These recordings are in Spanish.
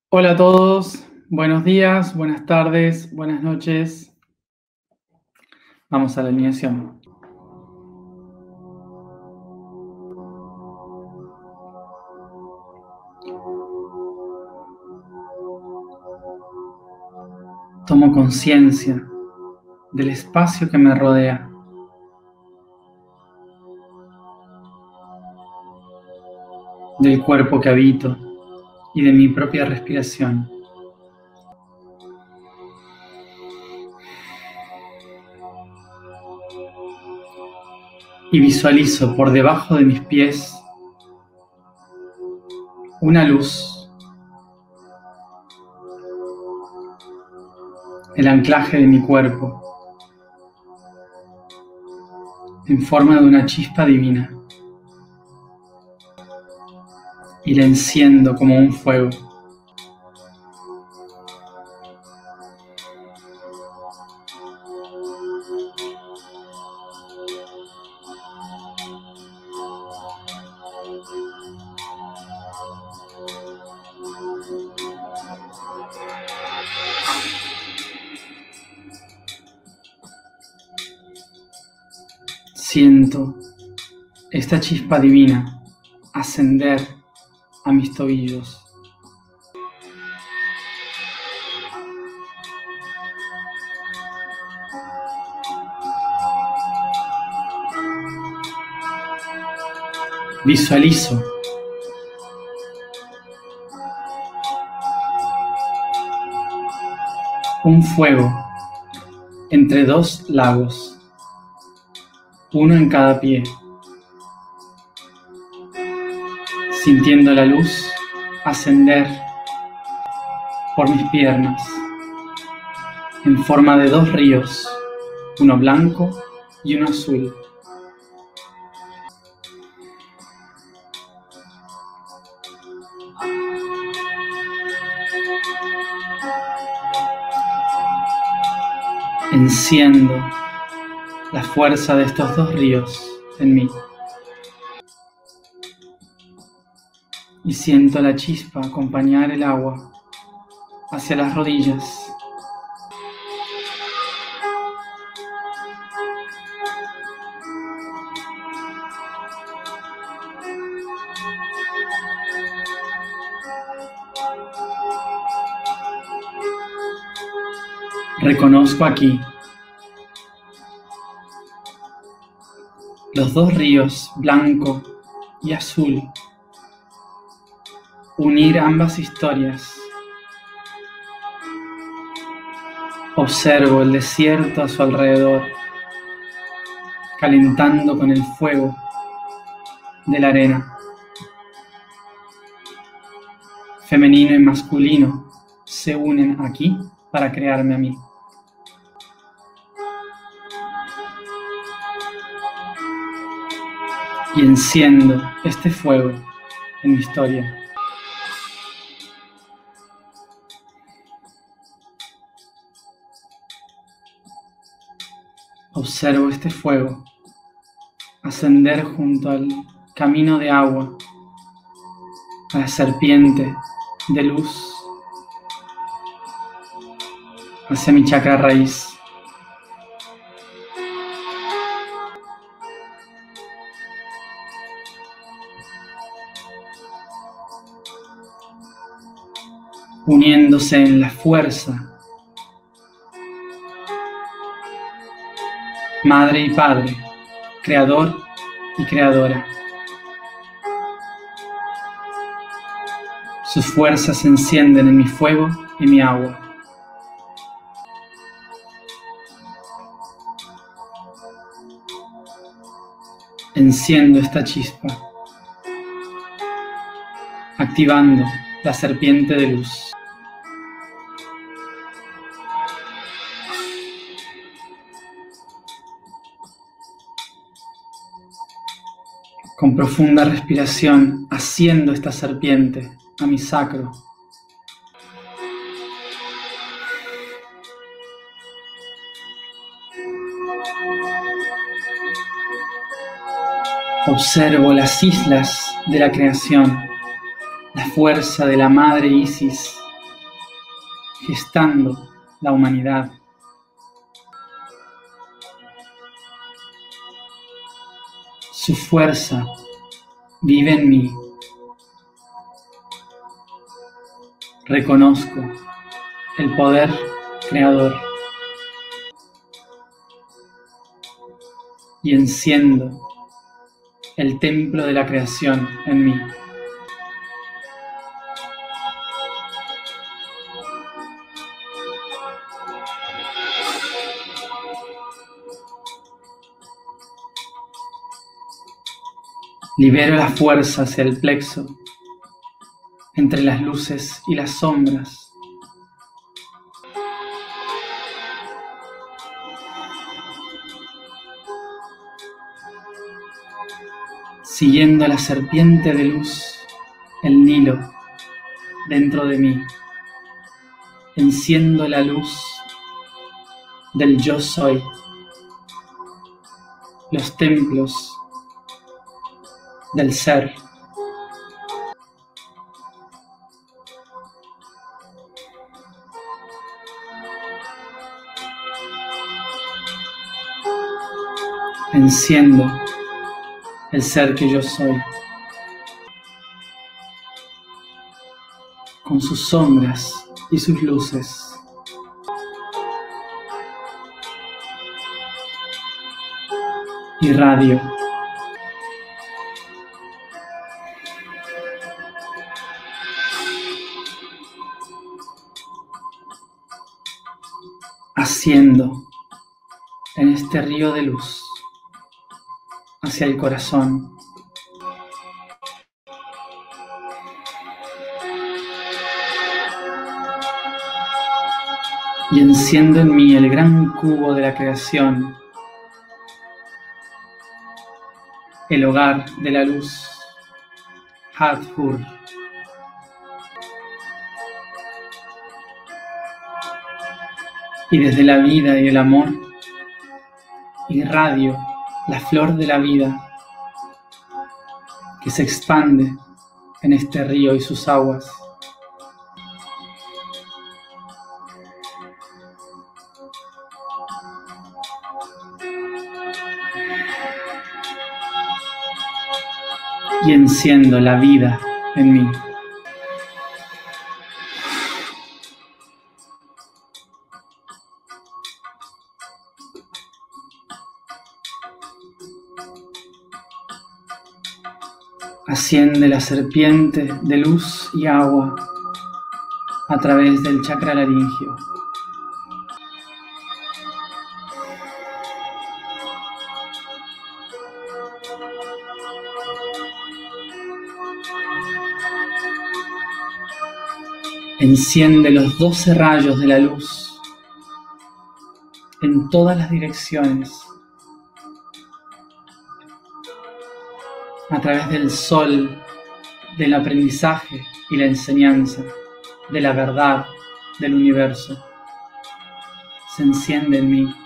Hola a todos, buenos días, buenas tardes, buenas noches. Vamos a la alineación. Tomo conciencia del espacio que me rodea. Del cuerpo que habito y de mi propia respiración. Y visualizo por debajo de mis pies una luz, el anclaje de mi cuerpo, en forma de una chispa divina, y la enciendo como un fuego. Siento esta chispa divina ascender a mis tobillos. Visualizo un fuego entre dos lagos, uno en cada pie, sintiendo la luz ascender por mis piernas en forma de dos ríos, uno blanco y uno azul. Enciendo la fuerza de estos dos ríos en mí y siento la chispa acompañar el agua hacia las rodillas. Reconozco aquí los dos ríos, blanco y azul, unir ambas historias. Observo el desierto a su alrededor, calentando con el fuego de la arena. Femenino y masculino se unen aquí para crearme a mí. Y enciendo este fuego en mi historia. Observo este fuego ascender junto al camino de agua, a la serpiente de luz, hacia mi chakra raíz. Uniéndose en la fuerza, madre y padre, creador y creadora. Sus fuerzas se encienden en mi fuego y mi agua. Enciendo esta chispa, activando la serpiente de luz. Con profunda respiración, haciendo esta serpiente a mi sacro. Observo las islas de la creación, la fuerza de la madre Isis gestando la humanidad. Su fuerza vive en mí. Reconozco el poder creador y enciendo el templo de la creación en mí. Libero la fuerza hacia el plexo, entre las luces y las sombras. Siguiendo la serpiente de luz, el Nilo, dentro de mí, enciendo la luz del yo soy, los templos del ser. Enciendo el ser que yo soy, con sus sombras y sus luces. Irradio. Asciendo en este río de luz hacia el corazón. Y enciendo en mí el gran cubo de la creación, el hogar de la luz, Hathor. Y desde la vida y el amor, irradio la flor de la vida que se expande en este río y sus aguas. Y enciendo la vida en mí. Asciende la serpiente de luz y agua a través del chakra laringio. Enciende los 12 rayos de la luz en todas las direcciones, a través del sol, del aprendizaje y la enseñanza, de la verdad del universo. Se enciende en mí.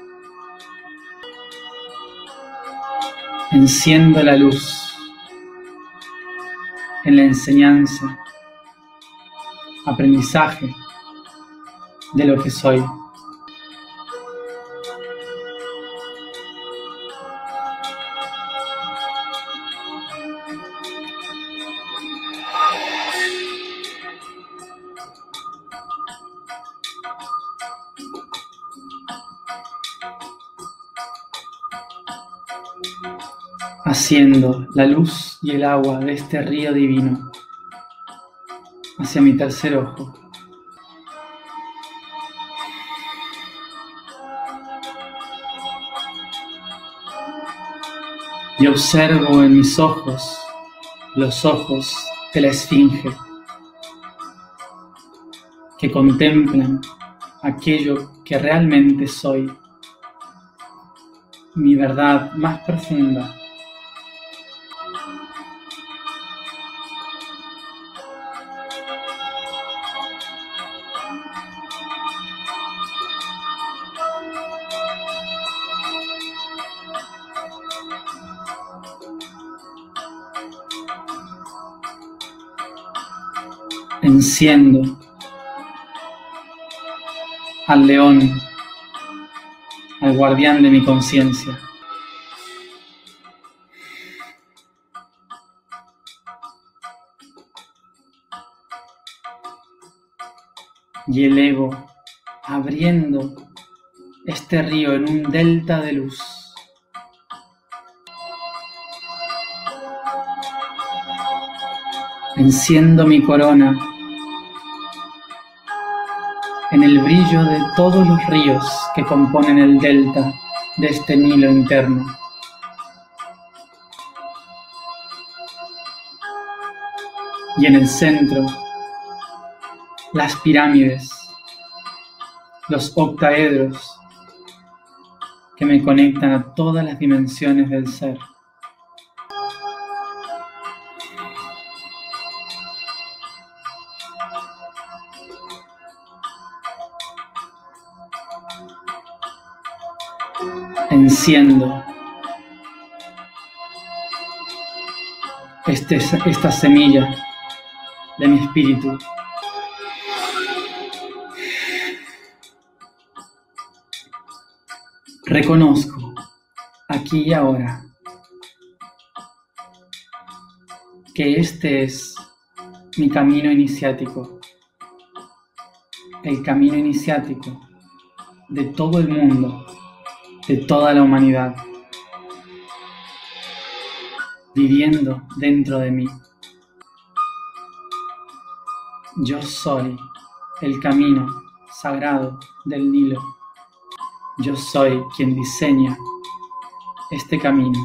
Enciendo la luz en la enseñanza, aprendizaje de lo que soy. Haciendo la luz y el agua de este río divino hacia mi tercer ojo. Y observo en mis ojos los ojos de la esfinge que contemplan aquello que realmente soy, mi verdad más profunda. Enciendo al león, al guardián de mi conciencia. Y elevo, abriendo este río en un delta de luz. Enciendo mi corona en el brillo de todos los ríos que componen el delta de este Nilo interno. Y en el centro, las pirámides, los octaedros que me conectan a todas las dimensiones del ser. Enciendo esta semilla de mi espíritu. Reconozco aquí y ahora que este es mi camino iniciático, el camino iniciático de todo el mundo, de toda la humanidad, viviendo dentro de mí. Yo soy el camino sagrado del Nilo. Yo soy quien diseña este camino.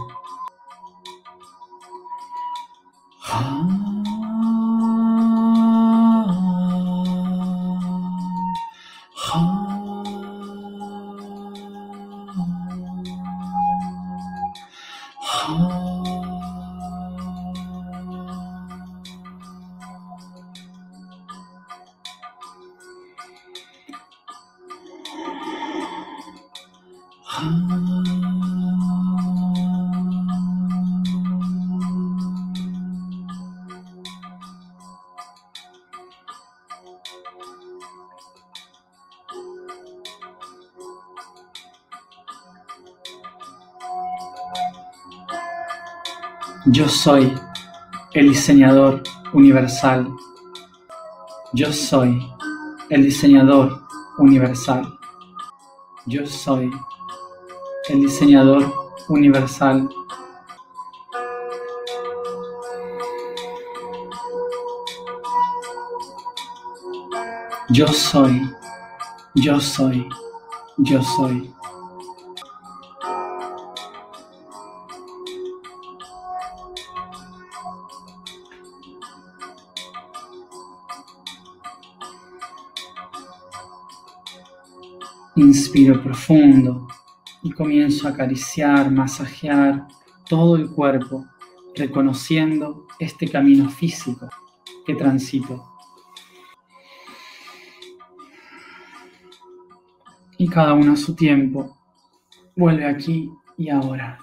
Yo soy el diseñador universal. Yo soy el diseñador universal. Yo soy el diseñador universal. Yo soy, yo soy, yo soy. Inspiro profundo y comienzo a acariciar, masajear todo el cuerpo, reconociendo este camino físico que transito. Y cada uno a su tiempo vuelve aquí y ahora.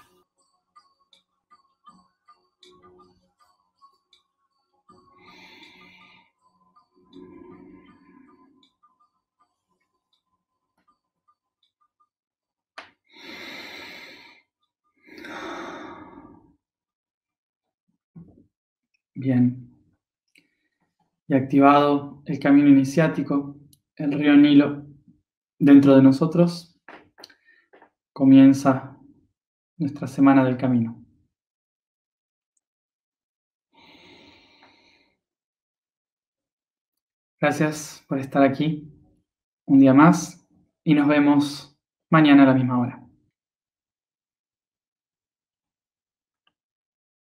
Bien. Y activado el camino iniciático, el río Nilo dentro de nosotros, comienza nuestra semana del camino. Gracias por estar aquí un día más y nos vemos mañana a la misma hora.